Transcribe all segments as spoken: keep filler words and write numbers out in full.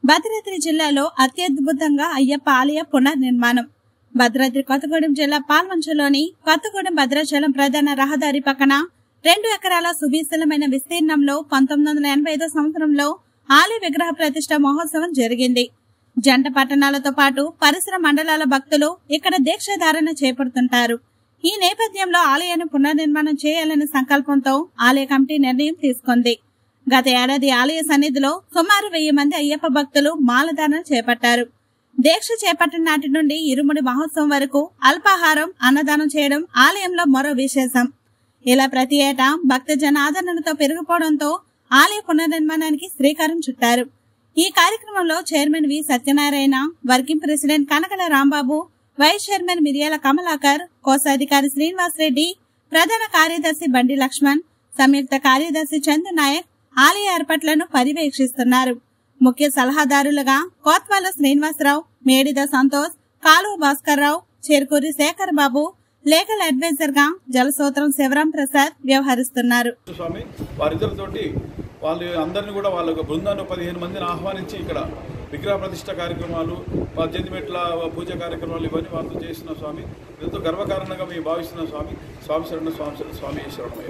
భద్రాద్రి జిల్లాలో అత్యద్భుతంగా అయ్యప్ప ఆలయ పునర్నిర్మాణం. భద్రాద్రి కొత్తగూడెం జిల్లా పాల్వంచలోని కొత్తగూడెం భద్రాచలం ప్రధాన రహదారి పక్కన రెండు ఎకరాల సువిశాలమైన విస్తీర్ణంలో పంతొమ్మిది వందల ఎనభై ఐదో సంవత్సరంలో ఆలయ విగ్రహ ప్రతిష్ట మహోత్సవం జరిగింది. జంట పట్టణాలతో పాటు పరిసర మండలాల భక్తులు ఇక్కడ దీక్షాధారణ చేపడుతుంటారు. ఈ నేపథ్యంలో ఆలయాన్ని పునర్నిర్మాణం చేయాలనే సంకల్పంతో ఆలయ కమిటీ నిర్ణయం తీసుకుంది. గత ఏడాది ఆలయ సన్నిధిలో సుమారు వెయ్యి మంది అయ్యప్ప భక్తులు మాలధారణ చేపట్టారు. దీక్ష చేపట్టిన నాటి నుండి ఇరుముడి మహోత్సవం వరకు అల్పాహారం, అన్నదానం చేయడం ఆలయంలో మరో విశేషం. ఇలా ప్రతి ఏటా భక్త జన ఆదరణతో పెరిగిపోవడంతో ఆలయ పునర్నిర్మాణానికి శ్రీకారం చుట్టారు. ఈ కార్యక్రమంలో chairman V Satyanarayana, working president Kanakala Rambabu, vice chairman Miriyala Kamalakar, కోశాధికారి శ్రీనివాస్ రెడ్డి, ప్రధాన కార్యదర్శి బండి లక్ష్మణ్, సంయుక్త కార్యదర్శి చందు నాయక్ ఆలయ ఏర్పాట్లను పర్యవేక్షిస్తున్నారు. ముఖ్య సలహాదారులుగా కోత్వాల శ్రీనివాసరావు, మేడిద సంతోష్, కాలువ భాస్కర్ రావు, చేరుకూరి శేఖర్ బాబు, లీగల్ అడ్వైజర్ గా జలసూత్రం శివరాం ప్రసాద్ వ్యవహరిస్తున్నారు. స్వామి వారిద్దరితోటి వాళ్ళు అందరినీ కూడా వాళ్ళ బృందాన్ని పదిహేను మందిని ఆహ్వానించి ఇక్కడ విగ్రహ ప్రతిష్ట కార్యక్రమాలు, పద్దెనిమిది మెట్ల పూజ కార్యక్రమాలు ఇవన్నీ వాళ్ళతో చేస్తున్న స్వామి. ఎంతో గర్వకారణంగా మేము భావిస్తున్న స్వామి. స్వామి శరణ స్వామి శరణ స్వామి శరణమయ్య.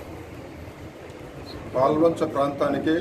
పాల్వంచ ప్రాంతానికి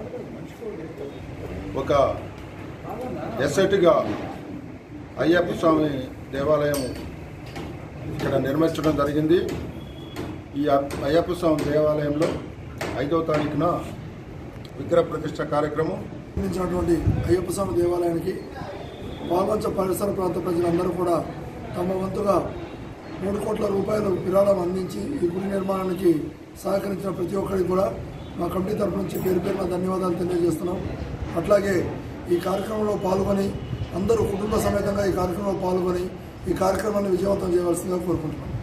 ఒక ఎసెట్గా అయ్యప్ప స్వామి దేవాలయం ఇక్కడ నిర్మించడం జరిగింది. ఈ అయ్యప్ప స్వామి దేవాలయంలో ఐదవ తారీఖున విగ్రహ ప్రతిష్ట కార్యక్రమం నిర్మించినటువంటి అయ్యప్ప స్వామి దేవాలయానికి పాల్వంచ పరిసర ప్రాంత ప్రజలందరూ కూడా తమ వంతుగా మూడు కోట్ల రూపాయలు విరాళం అందించి ఈ గుడి నిర్మాణానికి సహకరించిన ప్రతి ఒక్కరికి కూడా మా కమిటీ తరఫు నుంచి పేరు పేరున ధన్యవాదాలు తెలియజేస్తున్నాం. అట్లాగే ఈ కార్యక్రమంలో పాల్గొని అందరూ కుటుంబ సమేతంగా ఈ కార్యక్రమంలో పాల్గొని ఈ కార్యక్రమాన్ని విజయవంతం చేయవలసిందిగా కోరుకుంటున్నాం.